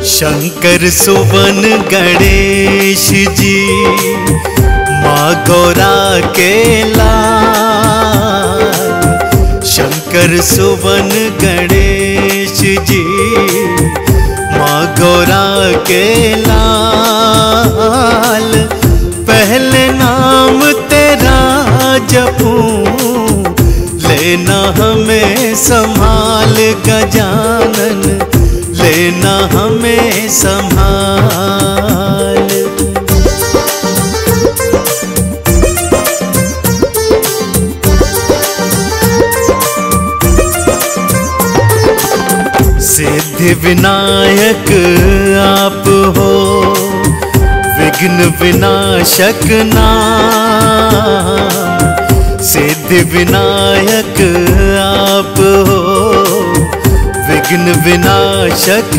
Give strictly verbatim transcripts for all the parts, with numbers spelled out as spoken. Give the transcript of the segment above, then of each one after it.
शंकर सुवन गणेश जी माँ गौरा के लाल। शंकर सुवन गणेश जी माँ गौरा के लाल। पहले नाम तेरा जपूं लेना हमें संभाल गजानन, लेना हमें संभाल। सिद्धि विनायक आप हो, विघ्न विनाशक नाम। सिद्धि विनायक आप हो, विघ्न विनाशक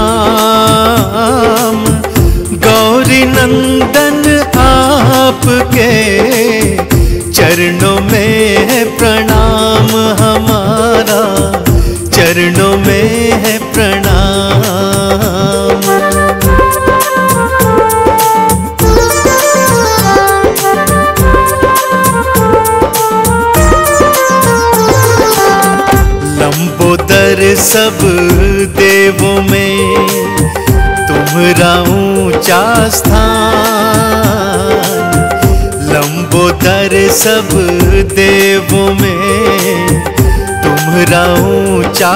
नाम। गौरी नंदन आपके चरणों में है प्रणाम हमारा, चरणों में है प्रणाम। लंबोदर सब देवों में तुम्हारा ऊंचा स्थान। लंबोदर सब देवों में तुम्हारा ऊंचा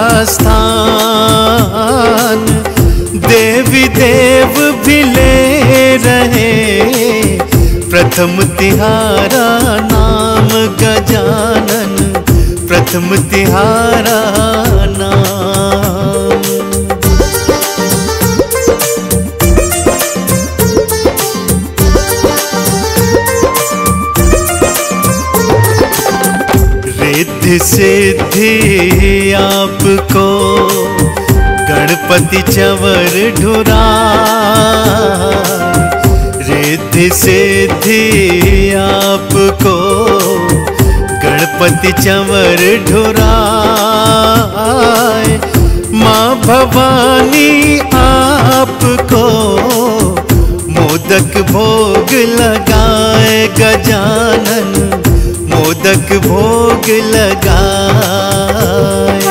स्थान। देवी देव भी ले रहे प्रथम तिहारा नाम गजानन, प्रथम तिहारा नाम। रिद्धि सिद्धि आपको गणपति चंवर ढुराए। रिद्धि सिद्धि आपको गणपति चंवर ढुराए। माँ भवानी आपको मोदक भोग लगाए गजानन, मोदक भोग लगाए।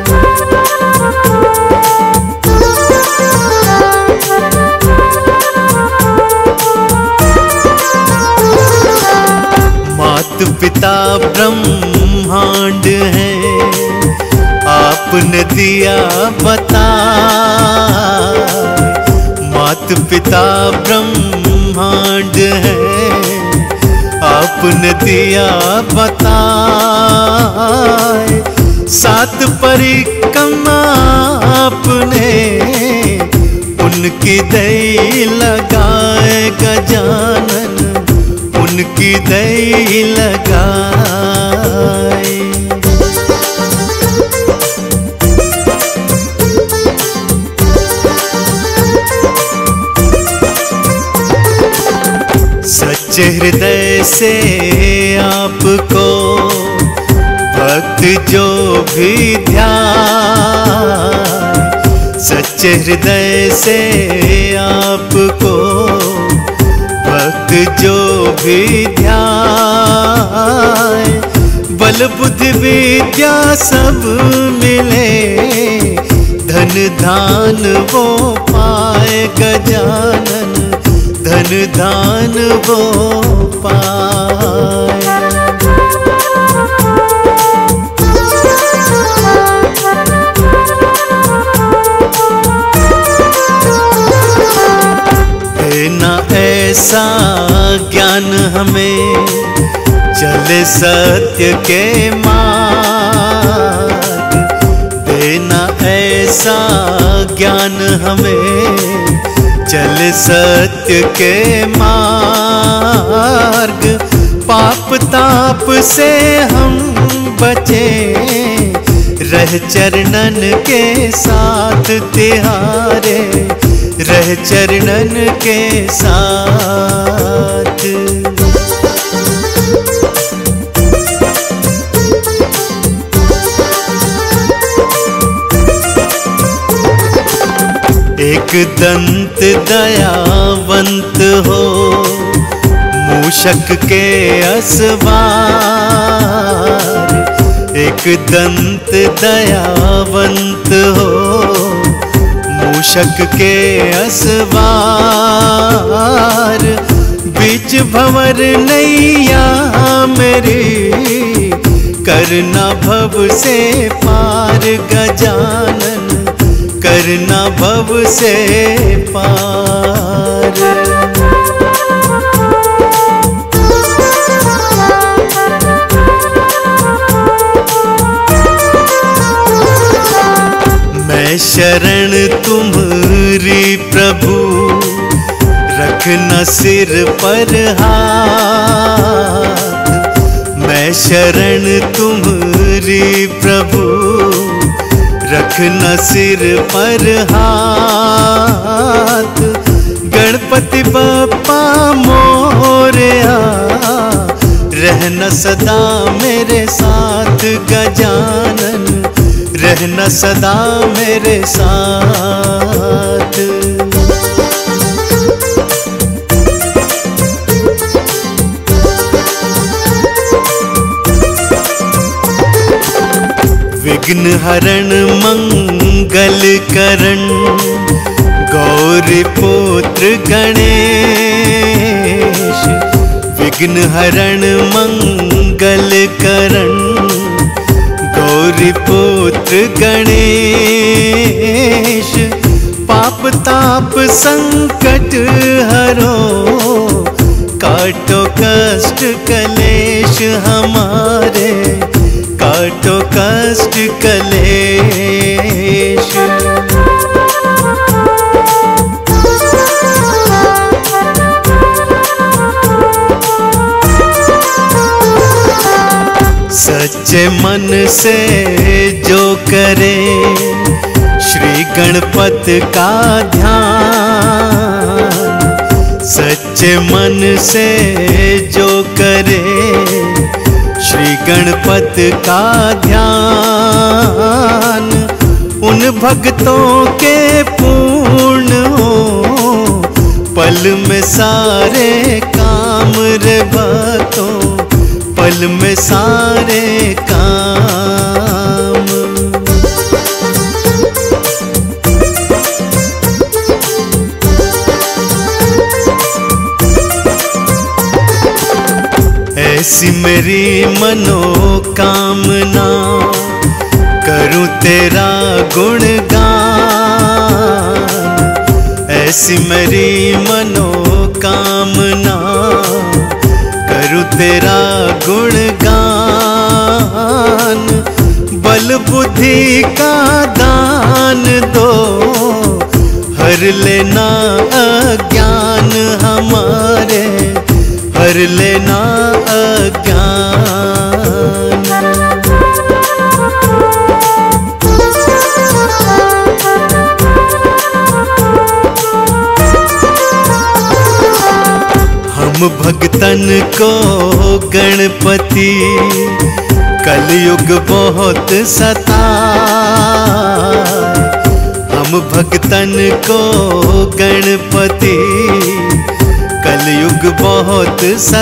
मात पिता ब्रह्मांड हैं आपने दिया बता। मात पिता ब्रह्मांड हैं आपने दिया बताए। सात परिक्रमा आपने उनकी दई लगाए गजानन, उनकी दई लगाए। सच्चे हृदय से आपको भक्त जो भी ध्यान। सच्चे हृदय से आपको भक्त जो भी ध्यान। बल बुद्धि विद्या सब मिले, धन धान वो पाए गजानन, धन धान वो पाए। देना ऐसा ज्ञान हमें चले सत्य के मार्ग। देना ऐसा ज्ञान हमें चले सत्य के मार्ग। पाप ताप से हम बचे रह चरणन के साथ तिहारे, रह चरणन के साथ। एक एक दंत दयावंत हो, मूषक के असवार। एक दंत दयावंत हो, मूषक के असवार। बीच भंवर नैया मेरी, करना भव से पार गजानन, करना भव से पार। मैं शरण तुम्हारी प्रभु, रखना सिर पर हाथ। मैं शरण तुम्हारी प्रभु, रखना सिर पर हाथ। गणपति बप्पा मोरया, रहना सदा मेरे साथ गजानन, रहना सदा मेरे साथ। विघ्न हरण मंगल करण, गौरी पुत्र गणेश। विघ्न हरण मंगल करण, गौरी पुत्र गणेश। पाप ताप संकट हरो, काटो कष्ट कलेश हमारे, काटो कष्ट कलेश। सच्चे मन से जो करे, श्री गणपति का ध्यान। सच्चे मन से जो करे, श्री गणपति का ध्यान। उन भक्तों के पूर्ण हो, पल में सारे काम रे भक्तों, पल में सारे काम। ऐसी मेरी मनोकामना, करूं तेरा गुणगान। ऐसी मेरी मनोकामना, करूं तेरा गुणगान। बल बुद्धि का दान दो, हर लेना अज्ञान हमारे, हर लेना अज्ञान। हम भक्तन को गणपति, कलयुग बहुत सताए। हम भक्तन को गणपति, कलयुग बहुत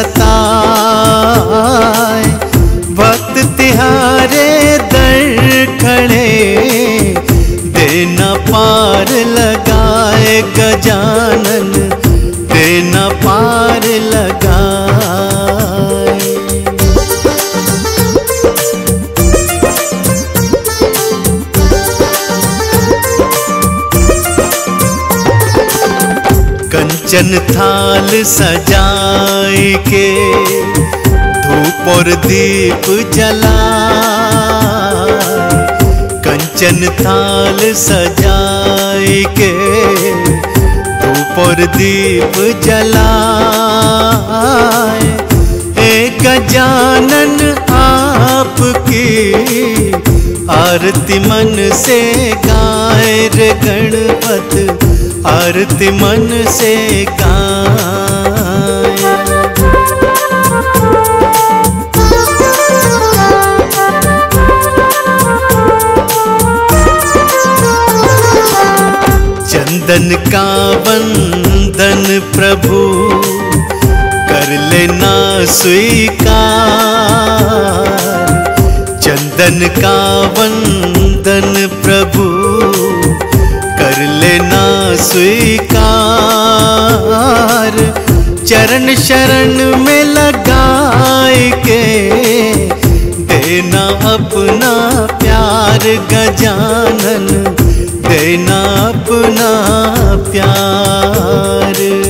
सताए। भक्त तिहारे दर खड़े, देना पार लगाए गजानन, देना पार लगाए। कंचन थाल सजाए के, धूप और दीप जलाए। कंचन थाल सजाए के, धूप और दीप जलाए। एक गजानन आपकी, आरती मन से गाए रे गणपति, आरती मन से गाए। चंदन का वंदन प्रभु कर लेना स्वीकार। चंदन का वंदन प्रभु कर लेना स्वीकार। चरण शरण में लगाए के देना अपना प्यार गजानन, देना अपना प्यार।